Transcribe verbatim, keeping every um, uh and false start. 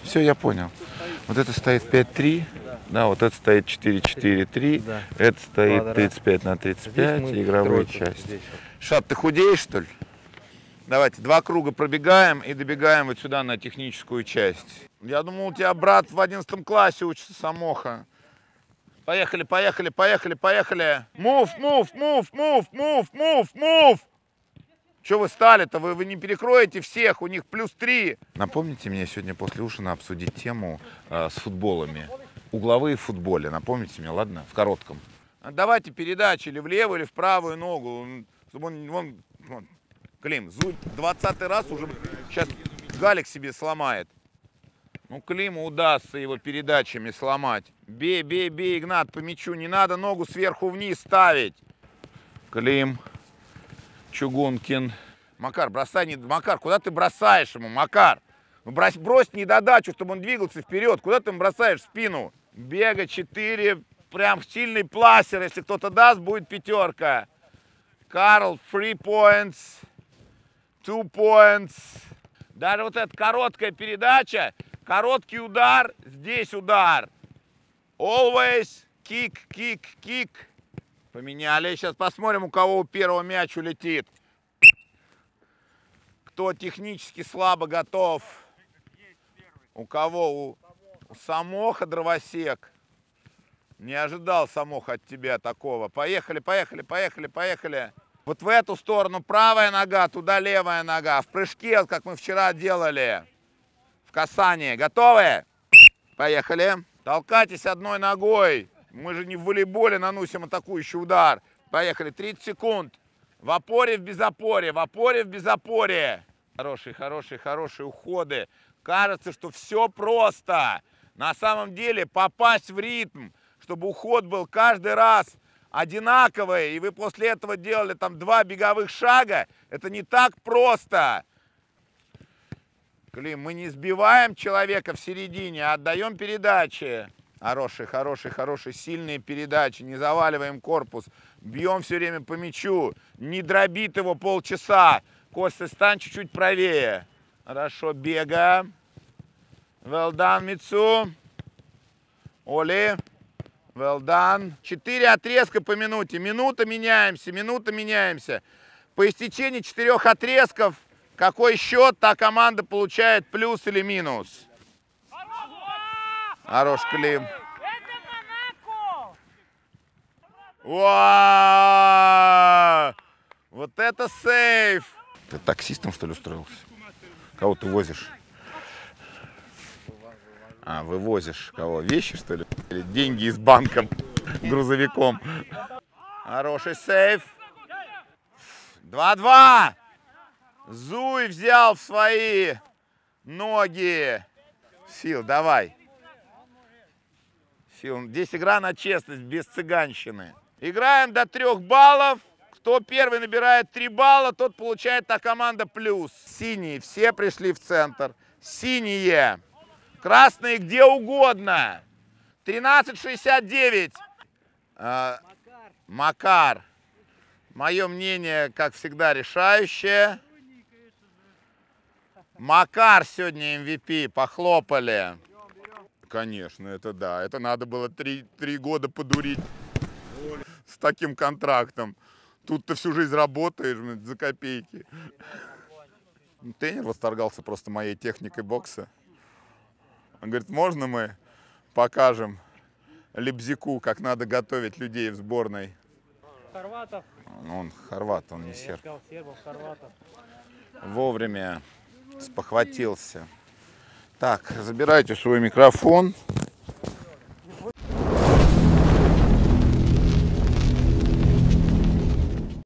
Все, я понял. Вот это стоит пять три, да, вот это стоит четыре четыре три, да. Это стоит тридцать пять на тридцать пять, игровые части. Шат, ты худеешь, что ли? Давайте два круга пробегаем и добегаем вот сюда на техническую часть. Я думал, у тебя брат в одиннадцатом классе учится, Самоха. Поехали, поехали, поехали, поехали. Мув, мув, мув, мув, мув, мув, мув. Че вы стали-то? Вы, вы не перекроете всех, у них плюс три. Напомните мне сегодня после ужина обсудить тему э, с футболами. Угловые в футболе. Напомните мне, ладно? В коротком. Давайте передачи или в левую, или в правую ногу. Чтобы он, вон, вон. Клим, Зуй двадцатый раз уже сейчас Галик себе сломает. Ну, Климу удастся его передачами сломать. Бей, бей, бей, Игнат, по мячу. Не надо ногу сверху вниз ставить. Клим. Чугункин. Макар, бросай не... Макар, куда ты бросаешь ему, Макар? Ну, брось, брось недодачу, чтобы он двигался вперед. Куда ты ему бросаешь в спину? Бега четыре. Прям сильный пластер. Если кто-то даст, будет пятерка. Карл, three points. Two points. Даже вот эта короткая передача, короткий удар, здесь удар. Always kick, kick, kick. Поменяли. Сейчас посмотрим, у кого у первого мяч улетит. Кто технически слабо готов. У кого? У, у Самоха дровосек. Не ожидал, Самоха, от тебя такого. Поехали, поехали, поехали, поехали. Вот в эту сторону правая нога, туда левая нога. В прыжке, как мы вчера делали. В касании. Готовы? Поехали. Толкайтесь одной ногой. Мы же не в волейболе наносим атакующий удар. Поехали. тридцать секунд. В опоре, в безопоре. В опоре, в безопоре. Хорошие, хорошие, хорошие уходы. Кажется, что все просто. На самом деле попасть в ритм, чтобы уход был каждый раз одинаковый, и вы после этого делали там два беговых шага, это не так просто. Клим, мы не сбиваем человека в середине, а отдаем передачи. Хорошие, хорошие, хорошие, сильные передачи. Не заваливаем корпус. Бьем все время по мячу. Не дробит его полчаса. Костя, стань чуть-чуть правее. Хорошо, бега. Well done, Мицу. Оли. Well done. Четыре отрезка по минуте. Минута меняемся, минута меняемся. По истечении четырех отрезков, какой счет, та команда получает плюс или минус. Хорош, Клим. Вау! Вот это сейф! Ты таксистом, что ли, устроился? Кого ты возишь? А, вывозишь кого? Вещи, что ли? Или деньги из банка грузовиком? Хороший сейф. два-два. Зуй взял в свои ноги. Фил, давай. Фил, здесь игра на честность, без цыганщины. Играем до трех баллов. Кто первый набирает три балла, тот получает та команда плюс. Синие, все пришли в центр. Синие. Красные где угодно. тринадцать шестьдесят девять. А, Макар. Мое мнение, как всегда, решающее. Макар сегодня эм ви пи. Похлопали. Конечно, это да. Это надо было три, три года подурить с таким контрактом. Тут ты всю жизнь работаешь за копейки. Тренер восторгался просто моей техникой бокса. Он говорит, можно мы покажем Лебзику, как надо готовить людей в сборной? Хорватов. Он хорват, он не серб. Я сказал, сербов, хорватов. Вовремя спохватился. Так, забирайте свой микрофон.